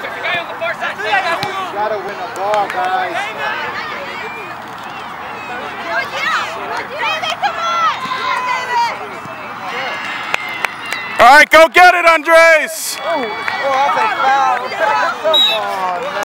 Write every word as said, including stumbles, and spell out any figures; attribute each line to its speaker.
Speaker 1: Gotta win a ball, guys.
Speaker 2: All right, go get it, Andres!
Speaker 1: Oh, oh, that's a foul. Come on, man.